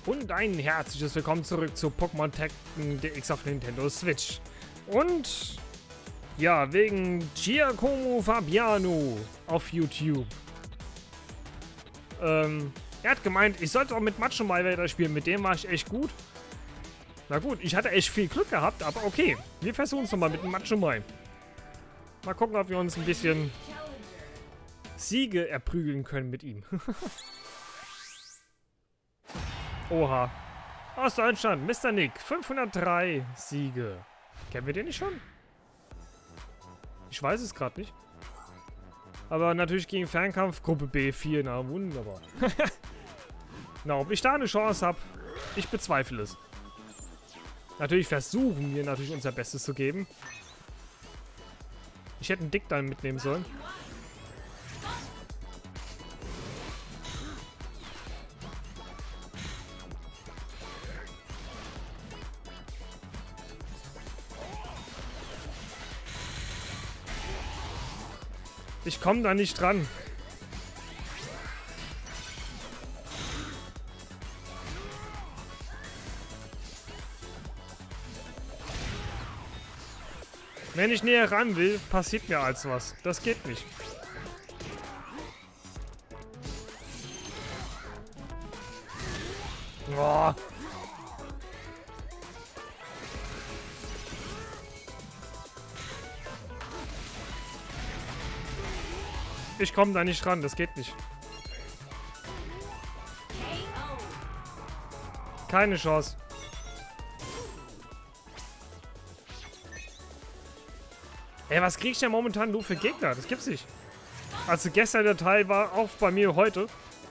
Und ein herzliches Willkommen zurück zu Pokémon Tekken DX auf Nintendo Switch. Und ja, wegen Giacomo Fabiano auf YouTube. Er hat gemeint, ich sollte auch mit Macho Mai weiterspielen. Mit dem war ich echt gut. Na gut, ich hatte echt viel Glück gehabt, aber okay. Wir versuchen es nochmal mit dem Macho Mai. Mal gucken, ob wir uns ein bisschen Siege erprügeln können mit ihm. Oha. Aus Deutschland, Mr. Nick, 503 Siege. Kennen wir den nicht schon? Ich weiß es gerade nicht. Aber natürlich gegen Fernkampf, Gruppe B4, na wunderbar. Na, ob ich da eine Chance habe, ich bezweifle es. Natürlich versuchen wir natürlich unser Bestes zu geben. Ich hätte einen Dick dann mitnehmen sollen. Ich komme da nicht dran. Wenn ich näher ran will, passiert mir als was. Das geht nicht. Oh. Ich komme da nicht ran, das geht nicht. Keine Chance. Ey, was krieg ich denn momentan nur für Gegner? Das gibt's nicht. Also gestern der Teil war auch bei mir heute.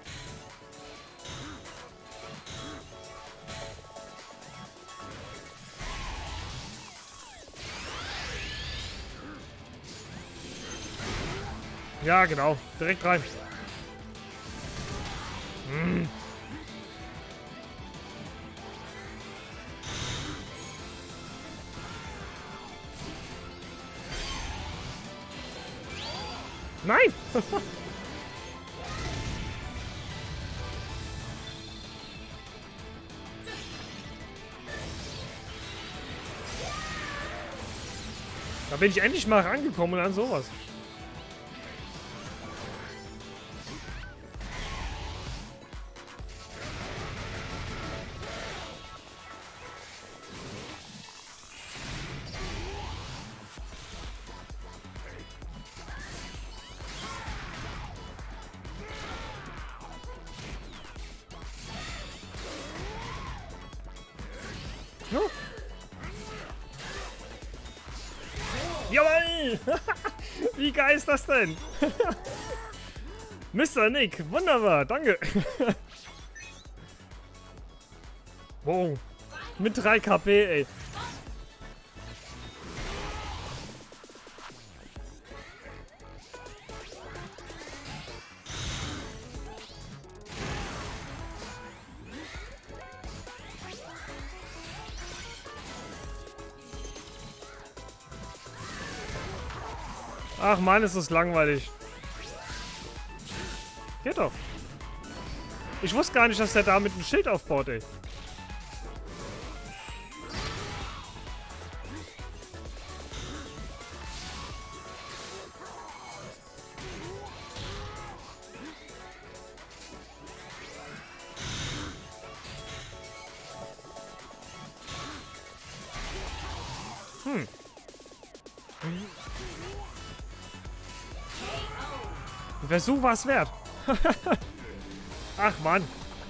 Ja, genau. Direkt rein. Hm. Nein! Da bin ich endlich mal rangekommen und an sowas. No. Jawoll! Wie geil ist das denn? Mr. Nick, wunderbar, danke. Wow. Mit 3 KP, ey. Ach Mann, ist das langweilig. Geht doch. Ich wusste gar nicht, dass der da mit einem Schild aufbaut, ey. Versuch war es wert. Ach Mann.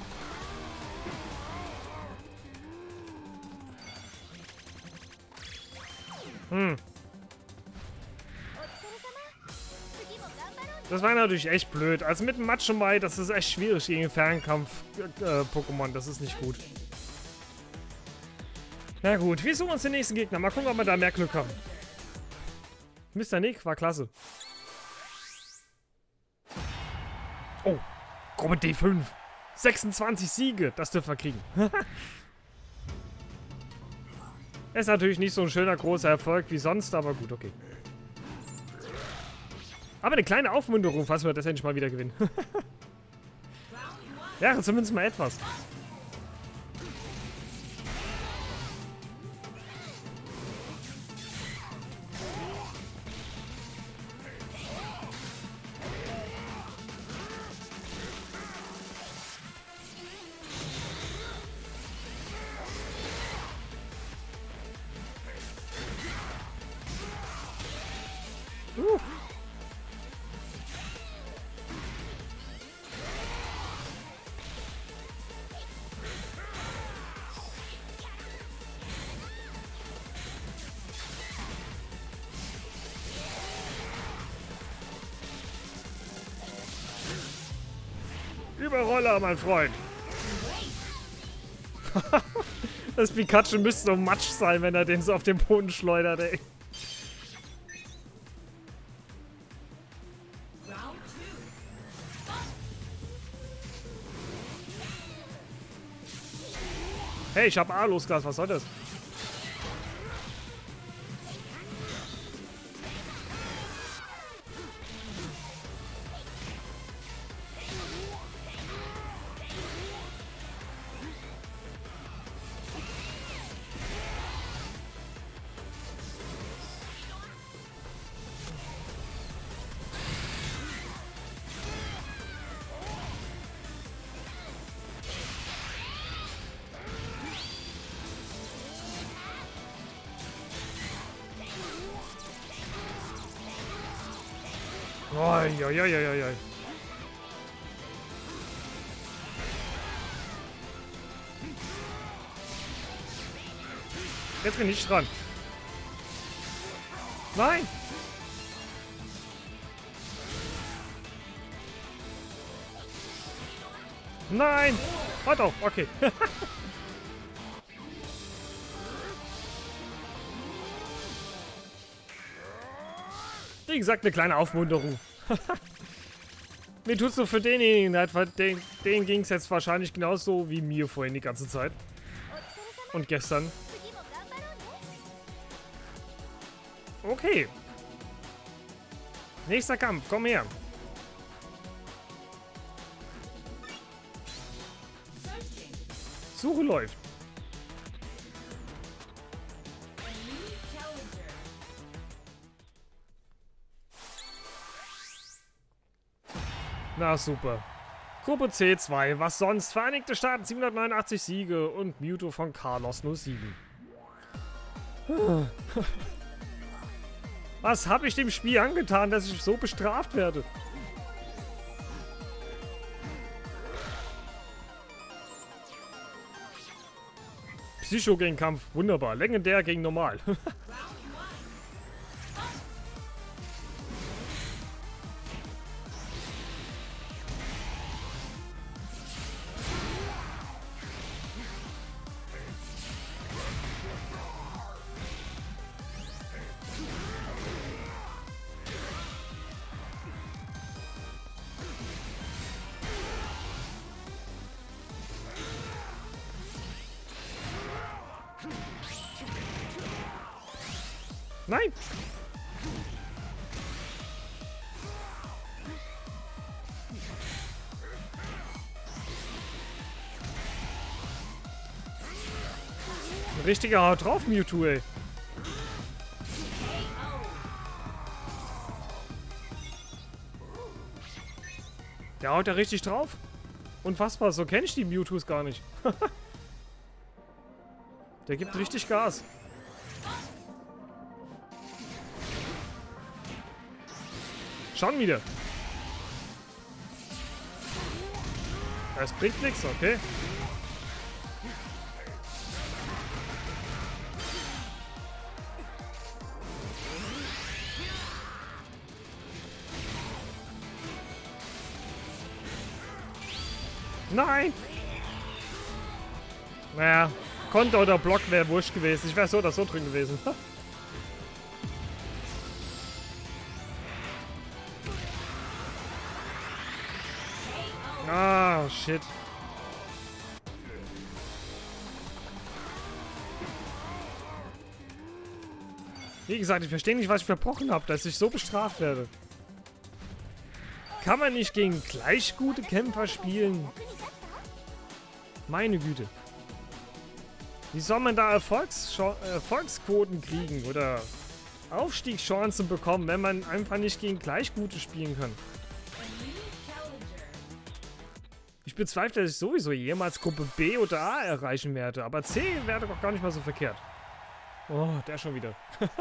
Das war natürlich echt blöd. Also mit dem Macho Mai, das ist echt schwierig gegen Fernkampf-Pokémon. Das ist nicht gut. Na gut, wir suchen uns den nächsten Gegner. Mal gucken, ob wir da mehr Glück haben. Mr. Nick war klasse. Oh, Gruppe D5. 26 Siege, das dürfen wir kriegen. Ist natürlich nicht so ein schöner, großer Erfolg wie sonst, aber gut, okay. Aber eine kleine Aufmunterung, falls wir das endlich mal wieder gewinnen. Ja, zumindest mal etwas. Überroller, mein Freund. Das Pikachu müsste so Matsch sein, wenn er den so auf den Boden schleudert, ey. Hey, ich hab A-Losgas, was soll das? Oi, oi, oi, oi, oi. Jetzt bin ich dran. Nein! Nein! Warte auf, okay. Wie gesagt, eine kleine Aufmunterung. Mir tut's so für denjenigen leid, weil denen ging es jetzt wahrscheinlich genauso wie mir vorhin die ganze Zeit. Und gestern. Okay. Nächster Kampf, komm her. Suche läuft. Na super. Gruppe C2, was sonst? Vereinigte Staaten 789 Siege und Mewtwo von Carlos nur 7. Was habe ich dem Spiel angetan, dass ich so bestraft werde? Psycho gegen Kampf, wunderbar. Legendär gegen normal. Nein! Ein richtiger Haut drauf, Mewtwo, ey. Der haut ja richtig drauf. Unfassbar, so kenne ich die Mewtwo's gar nicht. Der gibt richtig Gas. Schon wieder. Es bringt nichts, okay. Nein! Naja, Konter oder Block wäre wurscht gewesen. Ich wäre so oder so drin gewesen. Ah, shit. Wie gesagt, ich verstehe nicht, was ich verbrochen habe, dass ich so bestraft werde. Kann man nicht gegen gleich gute Kämpfer spielen? Meine Güte. Wie soll man da Erfolgsquoten kriegen oder Aufstiegschancen bekommen, wenn man einfach nicht gegen gleich gute spielen kann? Ich bezweifle, dass ich sowieso jemals Gruppe B oder A erreichen werde, aber C wäre doch gar nicht mal so verkehrt. Oh, der schon wieder.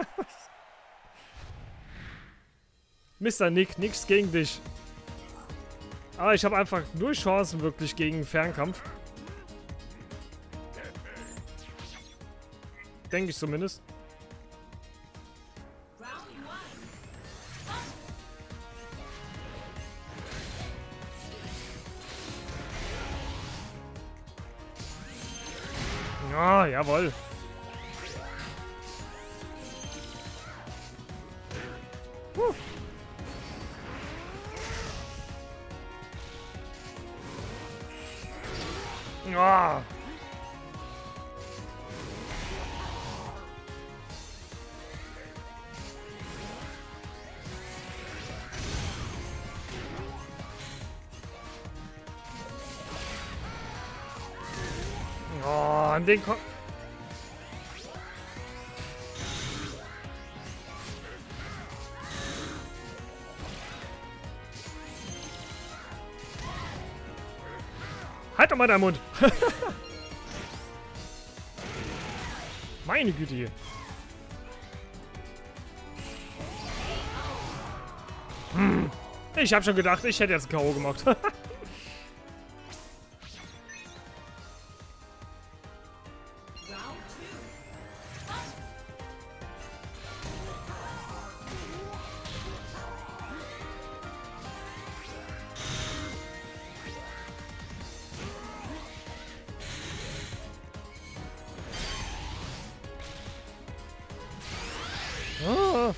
Mr. Nick, nichts gegen dich. Aber ich habe einfach nur Chancen wirklich gegen Fernkampf. Denke ich zumindest. Ah, jawohl. Ah. Oh, an den Kopf. Halt doch mal deinen Mund. Meine Güte hier. Ich hab schon gedacht, ich hätte jetzt K.O. gemacht. Oh.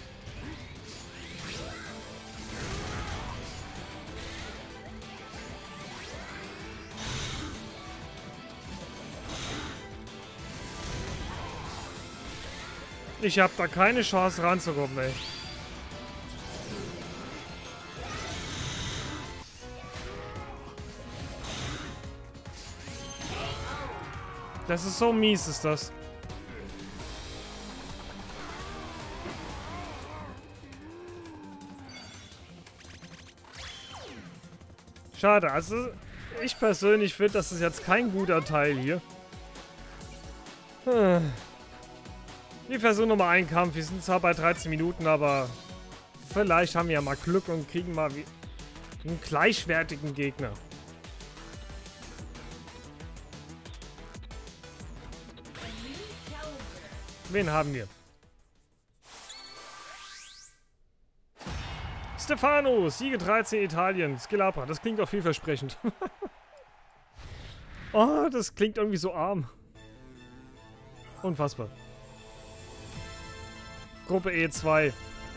Ich habe da keine Chance ranzukommen, ey. Das ist so mies, ist das. Schade, also ich persönlich finde, das ist jetzt kein guter Teil hier. Wir versuchen nochmal einen Kampf. Wir sind zwar bei 13 Minuten, aber vielleicht haben wir ja mal Glück und kriegen mal einen gleichwertigen Gegner. Wen haben wir? Stefano, Siege 13 Italien, Skilapa. Das klingt auch vielversprechend. Oh, das klingt irgendwie so arm. Unfassbar. Gruppe E2.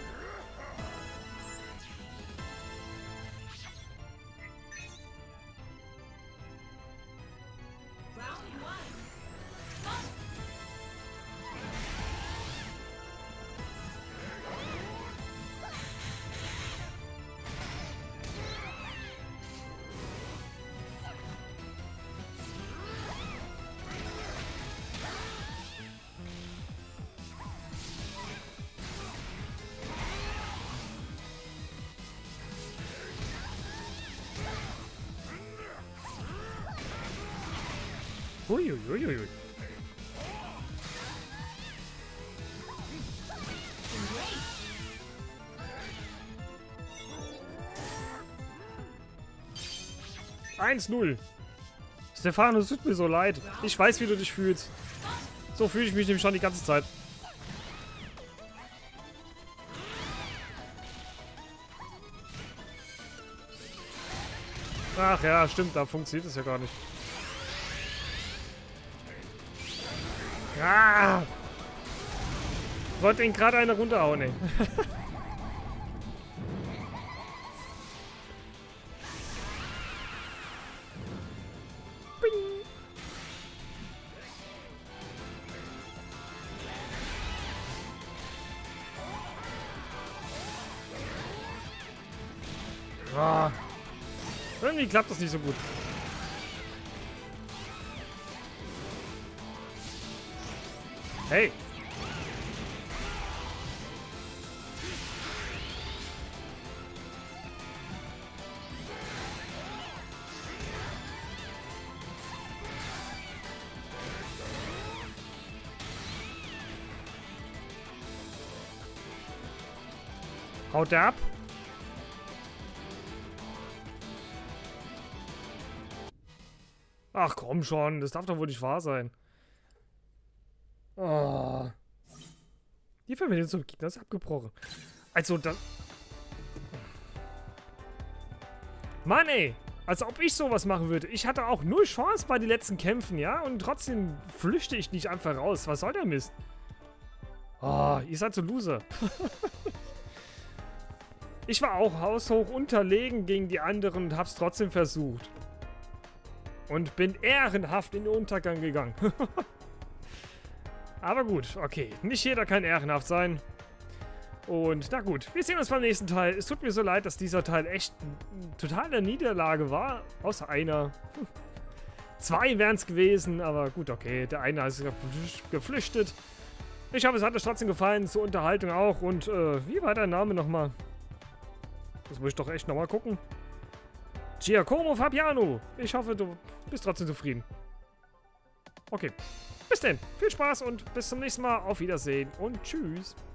Uiuiuiui. 1-0. Stefano, es tut mir so leid. Ich weiß, wie du dich fühlst. So fühle ich mich nämlich schon die ganze Zeit. Ach ja, stimmt, da funktioniert es ja gar nicht. Ah! Ich wollte ihn gerade eine runterhauen, ey. Ah. Irgendwie klappt das nicht so gut. Hey! Haut der ab? Ach komm schon, das darf doch wohl nicht wahr sein. Oh. Die Verbindung zum Gegner ist abgebrochen. Also das... Mann ey! Als ob ich sowas machen würde. Ich hatte auch null Chance bei den letzten Kämpfen, ja? Und trotzdem flüchte ich nicht einfach raus. Was soll der Mist? Oh, ihr seid so Loser. Ich war auch haushoch unterlegen gegen die anderen und hab's trotzdem versucht. Und bin ehrenhaft in den Untergang gegangen. Aber gut, okay. Nicht jeder kann ehrenhaft sein. Und na gut, wir sehen uns beim nächsten Teil. Es tut mir so leid, dass dieser Teil echt eine totale Niederlage war. Außer einer. 2 wären es gewesen, aber gut, okay. Der eine ist geflüchtet. Ich hoffe, es hat euch trotzdem gefallen. Zur Unterhaltung auch. Und wie war dein Name nochmal? Das muss ich doch echt nochmal gucken. Giacomo Fabiano. Ich hoffe, du bist trotzdem zufrieden. Okay. Bis denn. Viel Spaß und bis zum nächsten Mal. Auf Wiedersehen und tschüss.